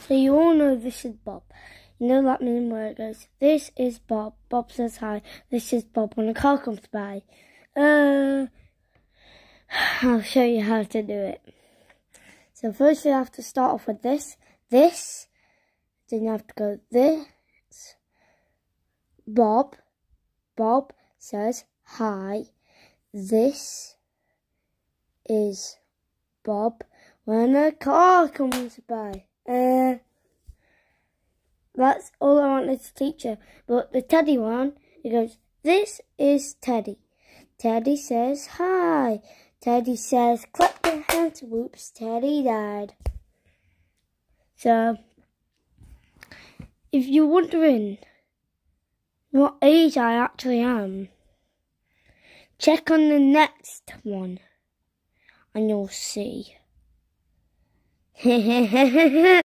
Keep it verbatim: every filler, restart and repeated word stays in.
So you all know this is Bob. You know that meme where it goes, this is Bob, Bob says hi, this is Bob when a car comes by. Uh, I'll show you how to do it. So first you have to start off with this, this, then you have to go this, Bob, Bob says hi, this is Bob when a car comes by. Uh, that's all I wanted to teach you. But the Teddy one, it goes, this is Teddy. Teddy says hi. Teddy says, clap your hands, whoops, Teddy died. So, if you're wondering what age I actually am, check on the next one and you'll see.